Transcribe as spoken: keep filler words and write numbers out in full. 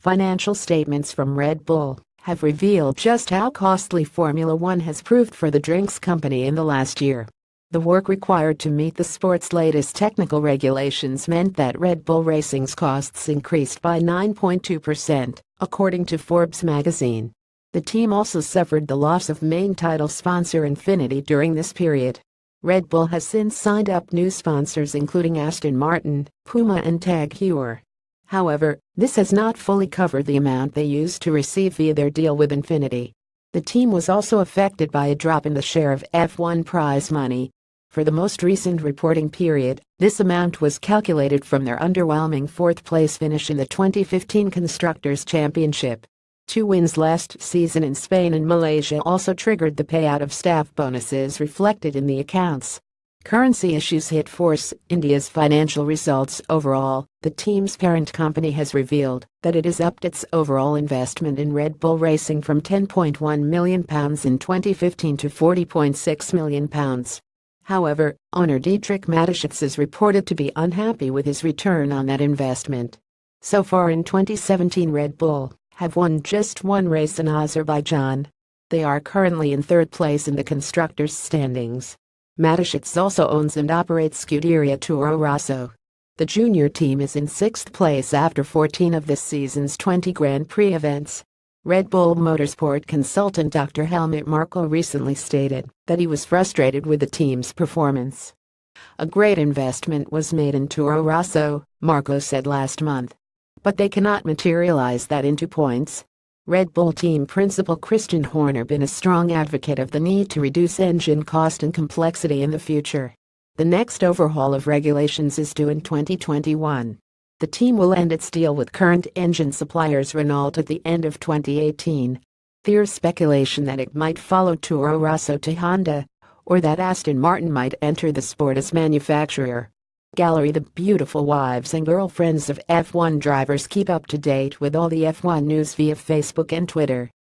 Financial statements from Red Bull have revealed just how costly Formula One has proved for the drinks company in the last year. The work required to meet the sport's latest technical regulations meant that Red Bull Racing's costs increased by nine point two percent, according to Forbes magazine. The team also suffered the loss of main title sponsor Infiniti during this period. Red Bull has since signed up new sponsors including Aston Martin, Puma and Tag Heuer. However, this has not fully covered the amount they used to receive via their deal with Infiniti. The team was also affected by a drop in the share of F one prize money. For the most recent reporting period, this amount was calculated from their underwhelming fourth-place finish in the twenty fifteen Constructors' Championship. Two wins last season in Spain and Malaysia also triggered the payout of staff bonuses reflected in the accounts. Currency issues hit Force India's financial results overall. The team's parent company has revealed that it has upped its overall investment in Red Bull Racing from ten point one million pounds in twenty fifteen to forty point six million pounds. However, owner Dietrich Mateschitz is reported to be unhappy with his return on that investment. So far in twenty seventeen, Red Bull have won just one race in Azerbaijan. They are currently in third place in the constructors' standings. Mateschitz also owns and operates Scuderia Toro Rosso. The junior team is in sixth place after fourteen of this season's twenty Grand Prix events. Red Bull Motorsport consultant Doctor Helmut Marko recently stated that he was frustrated with the team's performance. A great investment was made in Toro Rosso, Marko said last month. But they cannot materialize that into points. Red Bull team principal Christian Horner been a strong advocate of the need to reduce engine cost and complexity in the future. The next overhaul of regulations is due in twenty twenty-one. The team will end its deal with current engine suppliers Renault at the end of twenty eighteen. There's speculation that it might follow Toro Rosso to Honda, or that Aston Martin might enter the sport as manufacturer. Gallery. The beautiful wives and girlfriends of F one drivers keep up to date with all the F one news via Facebook and Twitter.